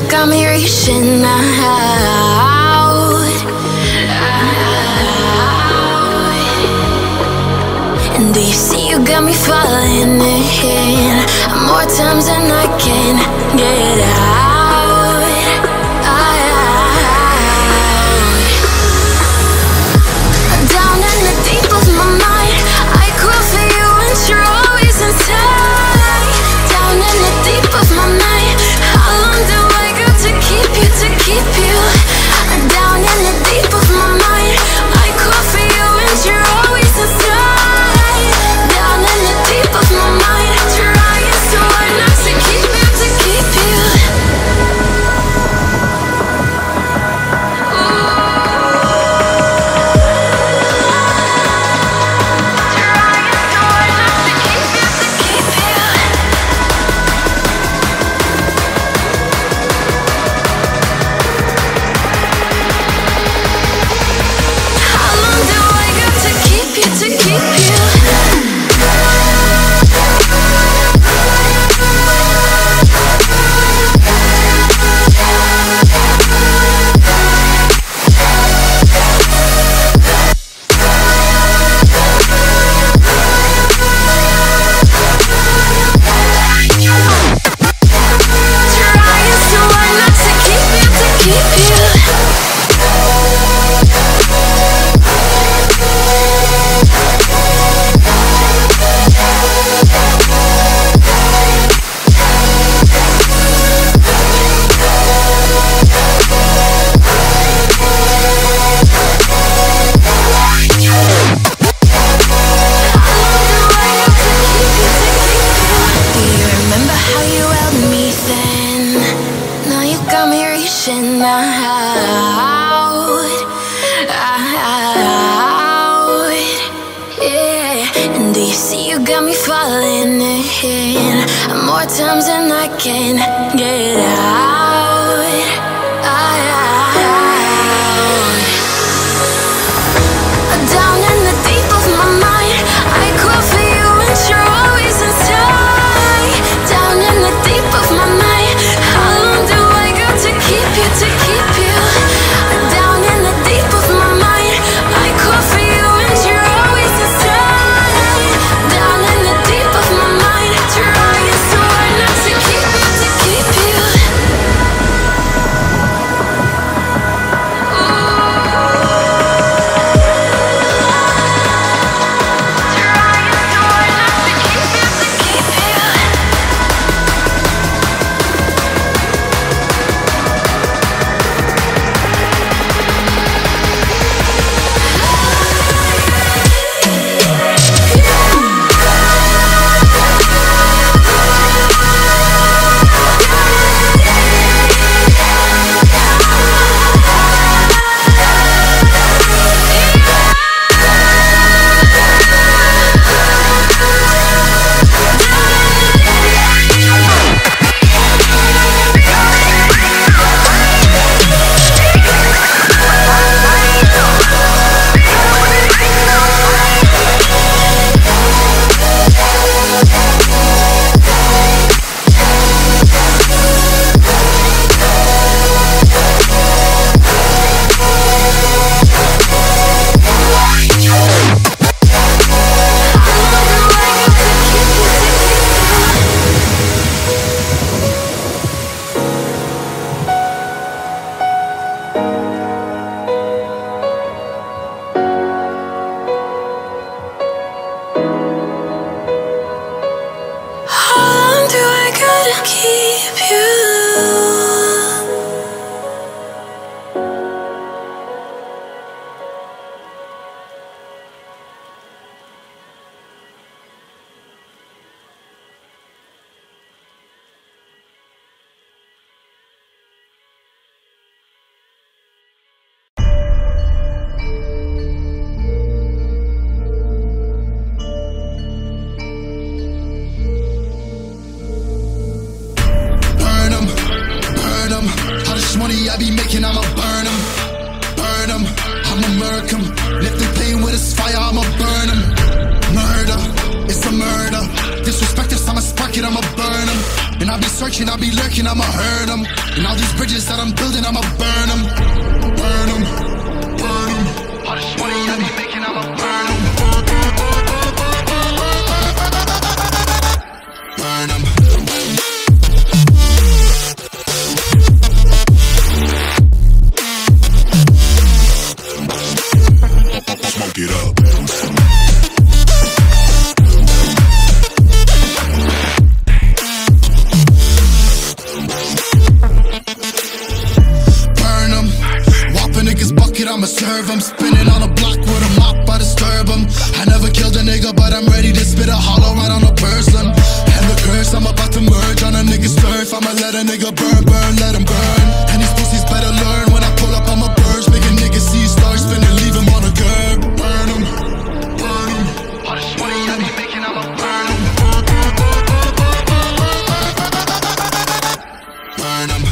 got me reaching out. And do you see you got me falling in more times than I can get out. Down in the deep of my mind, I crawl for you and you're always inside. Down in the deep of my mind, how long do I got to keep you, to keep you? Down in the deep of my mind, I crawl for you and you're always inside. Down in the deep of my mind, trying so hard not to keep you, to keep you. And do you see you got me falling in more times than I can get out. Down in the deep of my mind, I crawl for you and you're always inside. Down in the deep of my mind, how long do I got to keep you, to keep you? Down in the deep of my mind, I crawl for you and you're always inside. Down in the deep of my mind, trying so hard not to keep you, to keep you. searching, I'll be lurking, I'ma hurt them. And all these bridges that I'm building, I'ma burn them. Burn them, burn them. All this money I be making, I'ma burn them. Burn them. Smoke it up. I'ma serve them, spinning on a block with a mop, I disturb them. I never killed a nigga, but I'm ready to spit a hollow right on a person. And the curse, I'm about to merge on a nigga's turf. I'ma let a nigga burn, burn, let him burn. And these pussies better learn, when I pull up, I'ma burst. Make a nigga see stars spinning, leave him on a curb. Burn him, burn him. All this money I be making, I'ma burn him. Burn him.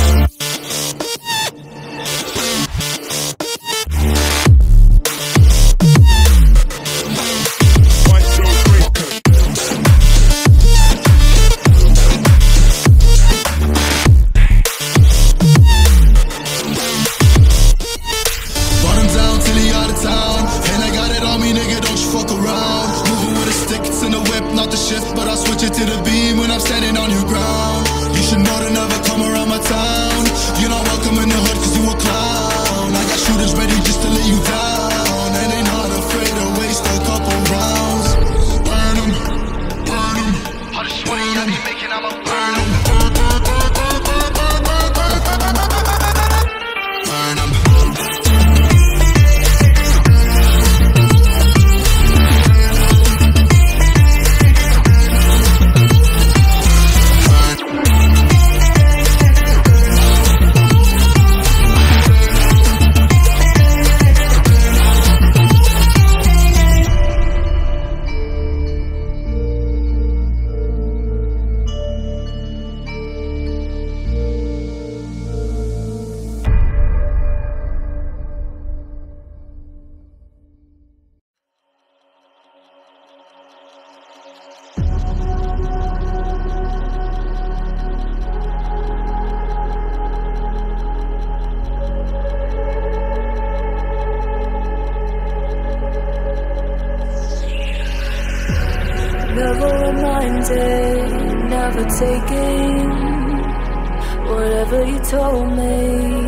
Never reminded, never taking whatever you told me.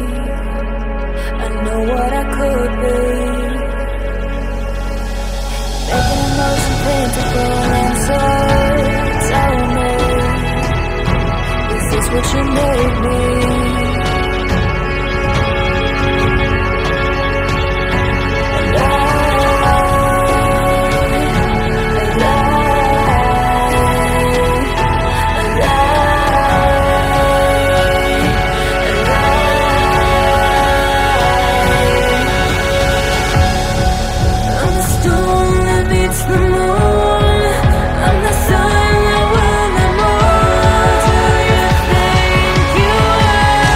I know what I could be, making emotion paintable and so tell me, is this what you made me? You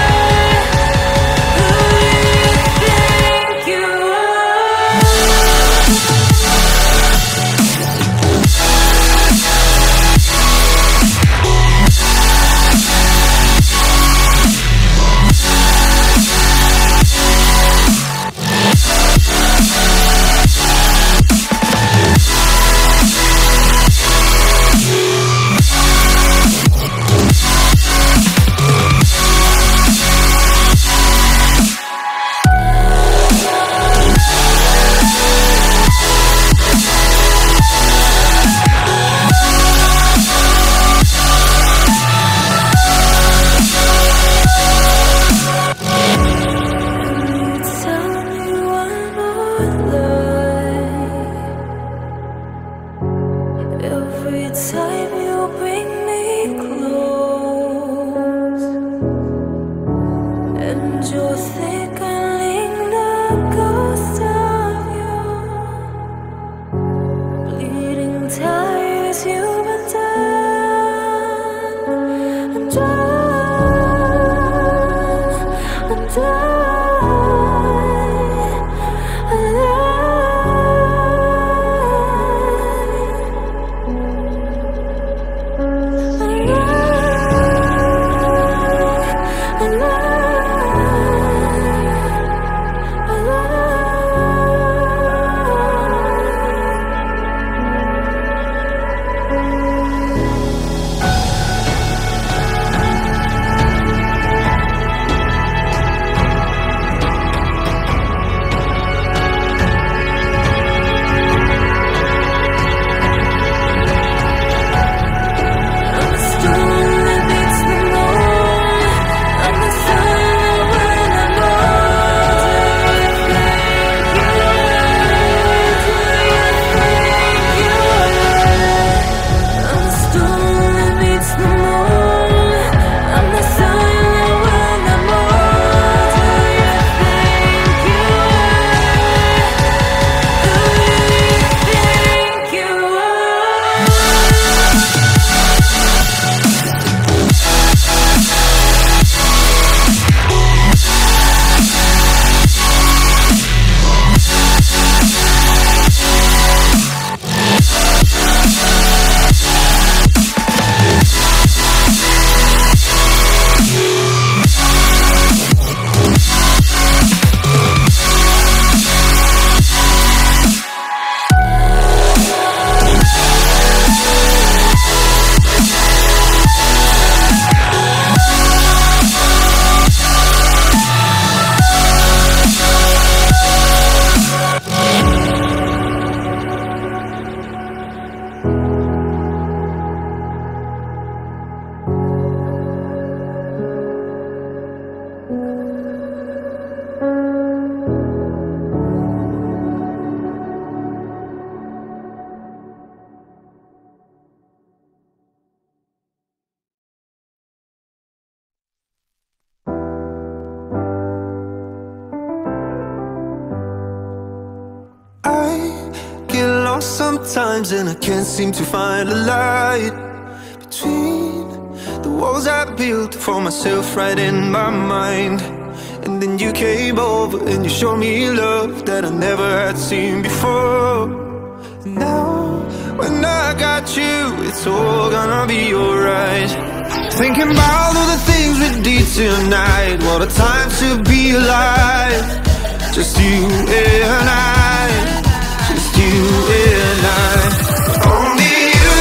times and I can't seem to find a light between the walls I built for myself right in my mind. And then you came over and you showed me love that I never had seen before. And now, when I got you, it's all gonna be alright. Thinking about all the things we did tonight. What a time to be alive. Just you and I. Just you and I. Only you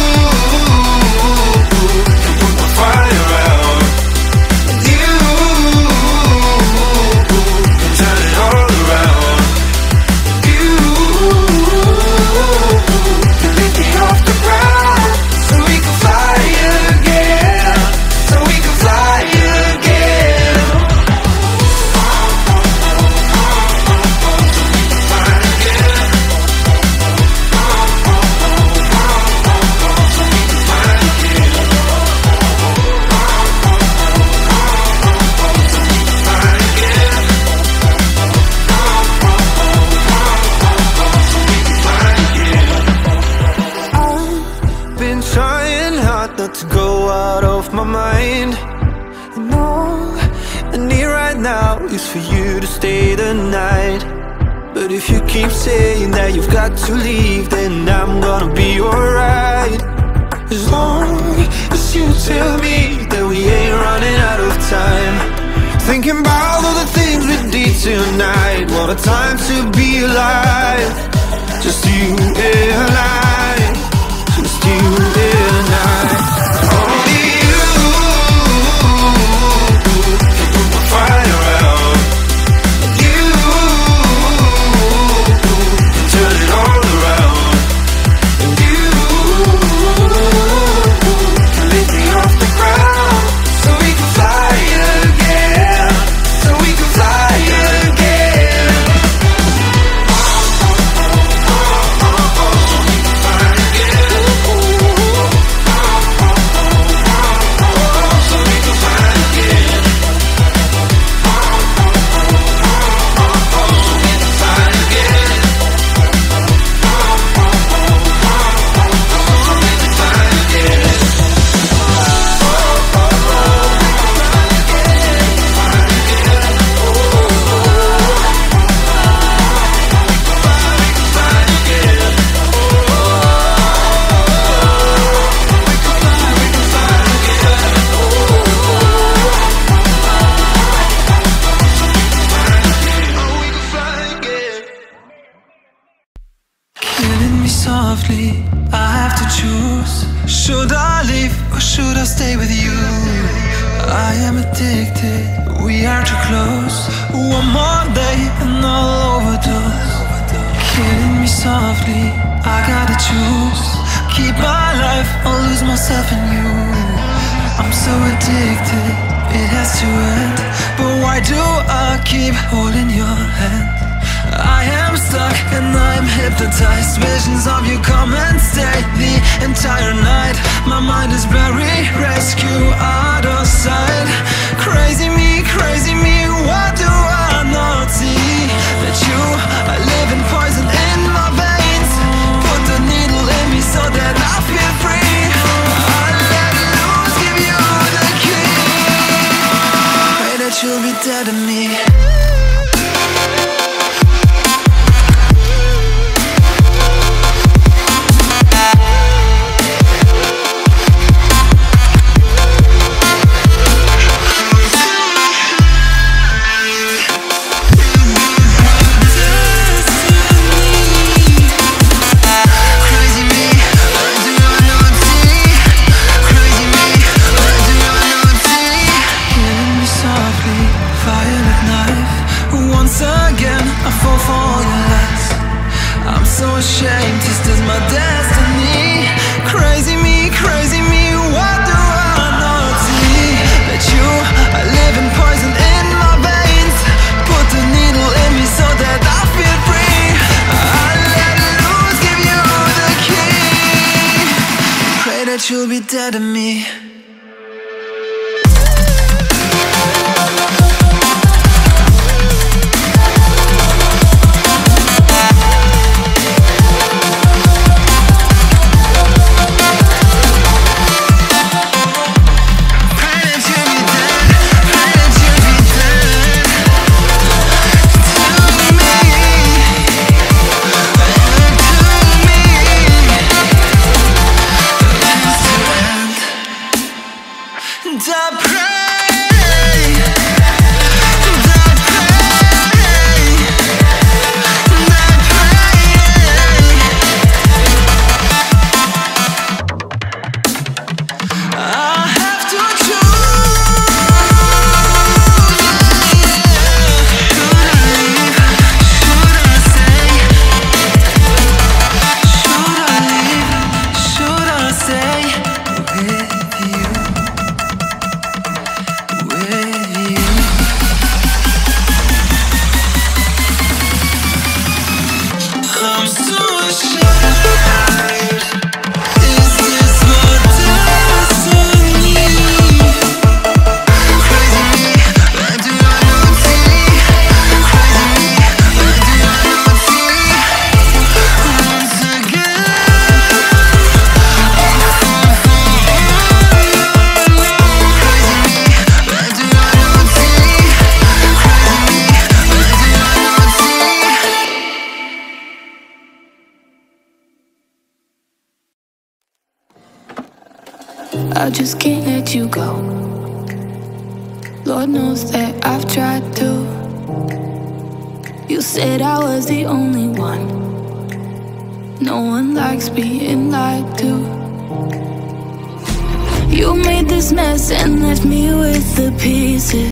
can put my fire out. You can turn it all around. You can lift me off the ground so we can fly again. So we can fly again. To go out of my mind. And all I need right now is for you to stay the night. But if you keep saying that you've got to leave, then I'm gonna be alright. As long as you tell me that we ain't running out of time. Thinking about all the things we did tonight. What a time to be alive. Just you and I. Just you and I. Only you can put my fire out. You can turn it all around. And you can lift me off the ground so we can fly again. So we can fly again. Softly, I have to choose. Should I leave or should I stay with you? I am addicted, we are too close. One more day and I'll overdose. Killing me softly, I gotta choose. Keep my life or lose myself in you. I'm so addicted, it has to end. But why do I keep holding your hand? I am stuck and I'm hypnotized. Visions of you come and stay the entire night. My mind is buried, rescue out of sight. Crazy me, what do I not see? That you are living poison in my veins. Put the needle in me so that I feel free. I let loose, give you the key. Pray that you'll be dead to me. Ashamed, this is my destiny. Crazy me, what do I not see? That you are living poison in my veins. Put the needle in me so that I feel free. I let loose, give you the key. Pray that you'll be dead to me. I just can't let you go. Lord knows that I've tried to. You said I was the only one. No one likes being lied to. You made this mess and left me with the pieces.